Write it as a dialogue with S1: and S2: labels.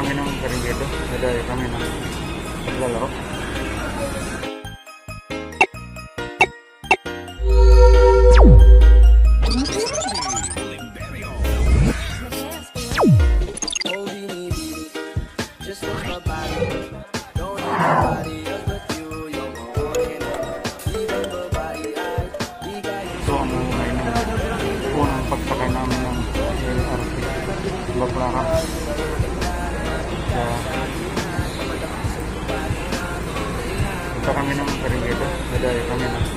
S1: kami ng karigado. Nadaya kami ng paglalaro. So, ngayon unang pagsakay namin ng LRT Baclaran. Punta kami ng karigado. Nadaya kami ng